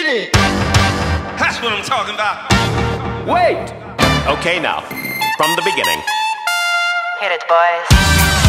it. That's what I'm talking about. Wait! Okay, now, from the beginning. Hit it, boys.